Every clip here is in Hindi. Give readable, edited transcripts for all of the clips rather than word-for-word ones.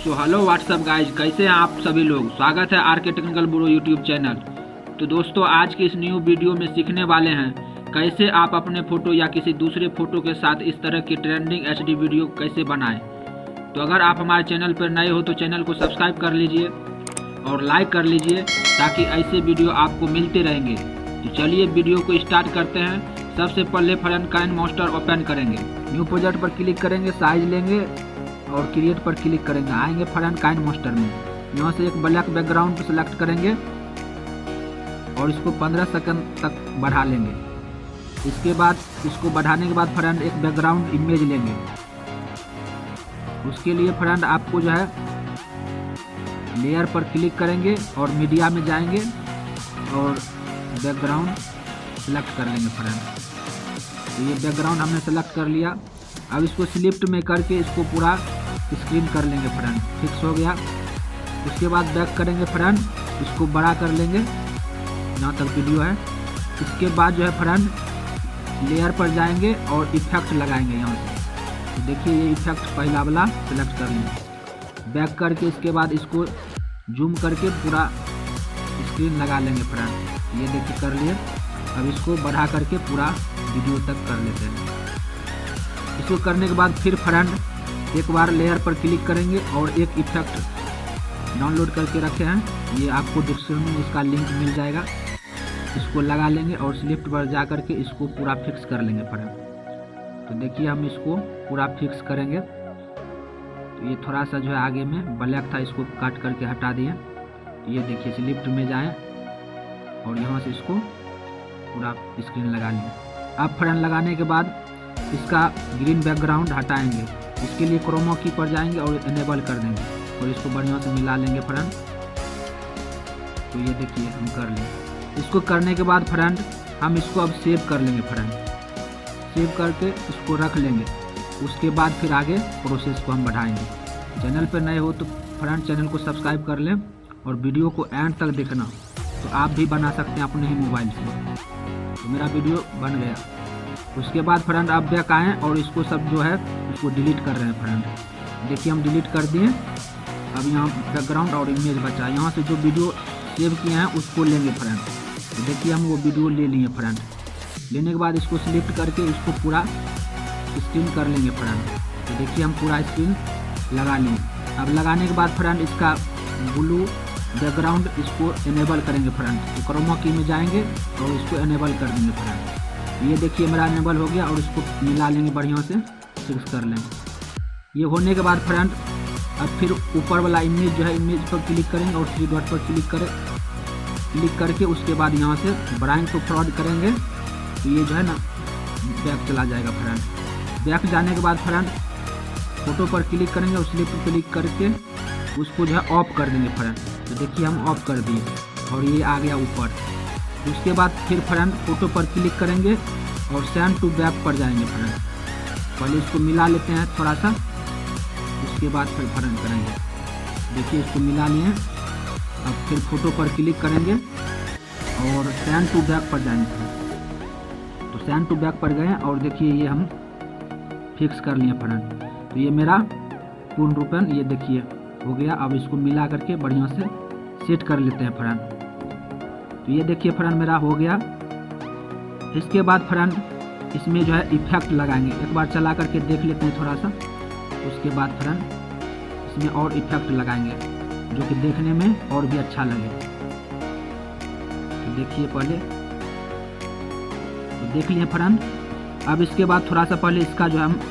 सो हेलो व्हाट्सअप गाइज, कैसे हैं आप सभी लोग। स्वागत है आर के टेक्निकल ब्रो यूट्यूब चैनल। तो दोस्तों, आज के इस न्यू वीडियो में सीखने वाले हैं कैसे आप अपने फोटो या किसी दूसरे फोटो के साथ इस तरह की ट्रेंडिंग एचडी वीडियो कैसे बनाएं। तो अगर आप हमारे चैनल पर नए हो तो चैनल को सब्सक्राइब कर लीजिए और लाइक कर लीजिए ताकि ऐसे वीडियो आपको मिलते रहेंगे। तो चलिए वीडियो को स्टार्ट करते हैं। सबसे पहले फ्रेंड काइनमास्टर ओपन करेंगे, न्यू प्रोजेक्ट पर क्लिक करेंगे, साइज लेंगे और क्रिएट पर क्लिक करेंगे। आएंगे फ्रेंड काइनमास्टर में, यहाँ से एक ब्लैक बैकग्राउंड को सिलेक्ट करेंगे और इसको 15 सेकंड तक बढ़ा लेंगे। इसके बाद इसको बढ़ाने के बाद फ्रेंड एक बैकग्राउंड इमेज लेंगे। उसके लिए फ्रेंड आपको जो है लेयर पर क्लिक करेंगे और मीडिया में जाएंगे और बैकग्राउंड सेलेक्ट कर लेंगे फ्रेंड। तो ये बैकग्राउंड हमने सेलेक्ट कर लिया। अब इसको स्लिप्ट में करके इसको पूरा स्क्रीन कर लेंगे फ्रेंड। फिक्स हो गया। उसके बाद बैक करेंगे फ्रेंड, इसको बड़ा कर लेंगे जहाँ तक वीडियो है। इसके बाद जो है फ्रेंड लेयर पर जाएंगे और इफेक्ट लगाएंगे यहाँ से। तो देखिए ये इफेक्ट पहला वाला सेलेक्ट कर लेंगे। बैक करके इसके बाद इसको जूम करके पूरा स्क्रीन लगा लेंगे फ्रेंड। ये देखिए कर लिए। अब इसको बढ़ा करके पूरा वीडियो तक कर लेते हैं। इसको करने के बाद फिर फ्रेंड एक बार लेयर पर क्लिक करेंगे और एक इफेक्ट डाउनलोड करके रखे हैं, ये आपको डिस्क्रिप्शन में इसका लिंक मिल जाएगा। इसको लगा लेंगे और स्लिप्ट पर जा करके इसको पूरा फिक्स कर लेंगे फ्रेंड। तो देखिए हम इसको पूरा फिक्स करेंगे। तो ये थोड़ा सा जो है आगे में ब्लैक था, इसको काट करके हटा दिए। तो ये देखिए स्लिप्ट में जाएं और यहाँ से इसको पूरा स्क्रीन लगा लेंगे। अब फ्रेंड लगाने के बाद इसका ग्रीन बैकग्राउंड हटाएंगे। इसके लिए क्रोमा की पर जाएंगे और इनेबल कर देंगे और इसको बढ़िया से मिला लेंगे फ्रेंड। तो ये देखिए हम कर लेंगे। इसको करने के बाद फ्रेंड हम इसको अब सेव कर लेंगे फ्रेंड। सेव करके इसको रख लेंगे। उसके बाद फिर आगे प्रोसेस को हम बढ़ाएंगे। चैनल पर नए हो तो फ्रेंड चैनल को सब्सक्राइब कर लें और वीडियो को एंड तक देखना, तो आप भी बना सकते हैं अपने ही मोबाइल से। तो मेरा वीडियो बन गया। उसके बाद फ्रेंड आप बैक आएँ और इसको सब जो है इसको डिलीट कर रहे हैं फ्रेंड। देखिए हम डिलीट कर दिए। अब यहाँ बैकग्राउंड और इमेज बचा। यहाँ से जो वीडियो सेव किए हैं उसको लेंगे फ्रेंड। तो देखिए हम वो वीडियो ले लिए फ्रेंड। लेने के बाद इसको सिलेक्ट करके इसको पूरा स्क्रीन कर लेंगे फ्रेंड। तो देखिए हम पूरा स्क्रीन लगा लिए। अब लगाने के बाद फ्रेंड इसका ब्लू बैकग्राउंड इसको इनेबल करेंगे फ्रेंड। तो क्रोमा की में जाएंगे और इसको इनेबल कर देंगे फ्रेंड। ये देखिए मेरा इनेबल हो गया और इसको मिला लेंगे बढ़िया से, फिक्स कर लेंगे। ये होने के बाद फ्रेंड अब फिर ऊपर वाला इमेज जो है इमेज पर क्लिक करेंगे और 3 डॉट पर क्लिक करके उसके बाद यहाँ से ब्राइंग को फ्रॉड करेंगे। तो ये जो है ना बैक चला जाएगा फ्रेंड। बैक जाने के बाद फ्रेंड फोटो पर क्लिक करेंगे और स्लिप पर क्लिक करके उसको जो है ऑफ कर देंगे फ्रेंड। तो देखिए हम ऑफ कर दिए और ये आ गया ऊपर। उसके बाद फिर फ्रेंड फोटो पर क्लिक करेंगे और सेंड टू बैक पर जाएंगे फ्रेंड। पहले इसको मिला लेते हैं थोड़ा सा, उसके बाद फिर फ्रेंड करेंगे। देखिए इसको मिला लिए। अब फिर फोटो पर क्लिक करेंगे और सेंड टू बैक पर जाएंगे। तो सेंड टू बैक पर गए और देखिए ये हम फिक्स कर लिए फ्रेंड। तो ये मेरा पूर्ण रूपन ये देखिए हो गया। अब इसको मिला करके बढ़िया से सेट कर लेते हैं फ्रेंड। तो ये देखिए फ्रेंड मेरा हो गया। इसके बाद फ्रेंड इसमें जो है इफेक्ट लगाएंगे। एक बार चला करके देख लेते हैं थोड़ा सा। उसके बाद फ्रेंड इसमें और इफेक्ट लगाएंगे जो कि देखने में और भी अच्छा लगे। तो देखिए पहले तो देख लिए फ्रेंड। अब इसके बाद थोड़ा सा पहले इसका जो हम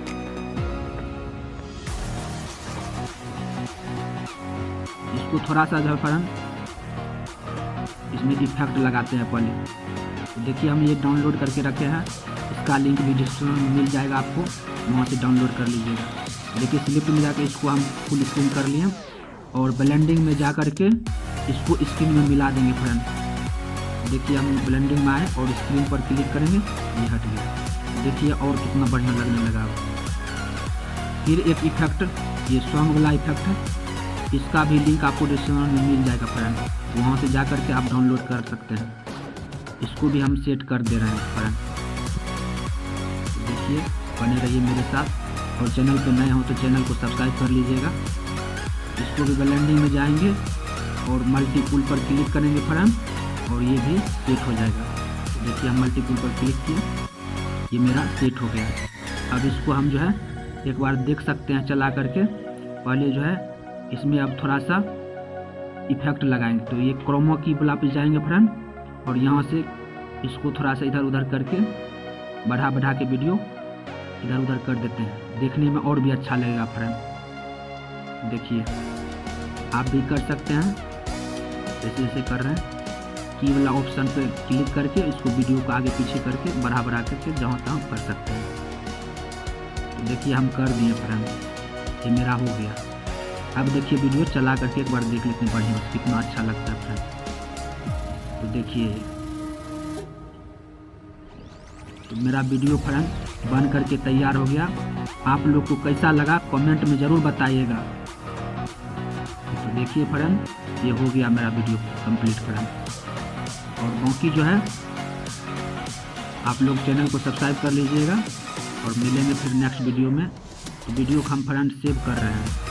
इसको थोड़ा सा जो है फ्रेंड इसमें इफेक्ट लगाते हैं पहले। तो देखिए हम ये डाउनलोड करके रखे हैं, इसका लिंक भी डिस्क्रिप्शन में मिल जाएगा, आपको वहाँ से डाउनलोड कर लीजिएगा। देखिए स्लिप में जाकर इसको हम फुल स्क्रीन कर लिए और ब्लेंडिंग में जा करके इसको स्क्रीन में मिला देंगे फ्रेंड। देखिए हम ब्लेंडिंग में आए और स्क्रीन पर क्लिक करेंगे, ये हट गया। देखिए और कितना बढ़िया लगने लगा। फिर एक इफेक्ट ये सॉन्ग वाला इफेक्ट है, इसका भी लिंक आपको डिस्क्रिप्शन में मिल जाएगा फ्रेंड। वहाँ से जा करके आप डाउनलोड कर सकते हैं। इसको भी हम सेट कर दे रहे हैं फ्रेंड। देखिए बने रहिए मेरे साथ और चैनल पर नए हो तो चैनल को सब्सक्राइब कर लीजिएगा। इसको भी ब्लेंडिंग में जाएंगे और मल्टीपुल पर क्लिक करेंगे फ्रेंड, और ये भी सेट हो जाएगा। देखिए हम मल्टीपुल पर क्लिक किए, ये मेरा सेट हो गया। अब इसको हम जो है एक बार देख सकते हैं चला करके। पहले जो है इसमें अब थोड़ा सा इफेक्ट लगाएंगे, तो ये क्रोमा की वाला पे जाएंगे फ्रेंड, और यहाँ से इसको थोड़ा सा इधर उधर करके बढ़ा के वीडियो इधर उधर कर देते हैं, देखने में और भी अच्छा लगेगा फ्रेंड। देखिए आप भी कर सकते हैं जैसे जैसे कर रहे हैं। की वाला ऑप्शन पे क्लिक करके इसको वीडियो को आगे पीछे करके बढ़ा करके जहाँ तहाँ कर सकते हैं। तो देखिए हम कर दिए फ्रेंड, ये मेरा हो गया। अब देखिए वीडियो चला करके एक बार देख लेते हैं बढ़िया से कितना अच्छा लगता है फ्रेंड। तो देखिए तो मेरा वीडियो फ्रेंड बन करके तैयार हो गया। आप लोग को कैसा लगा कमेंट में ज़रूर बताइएगा। तो देखिए फ्रेंड ये हो गया मेरा वीडियो कंप्लीट फ्रेंड। और बाकी जो है आप लोग चैनल को सब्सक्राइब कर लीजिएगा, और मिलेंगे फिर नेक्स्ट वीडियो में। तो वीडियो को हम फ्रेंड सेव कर रहे हैं।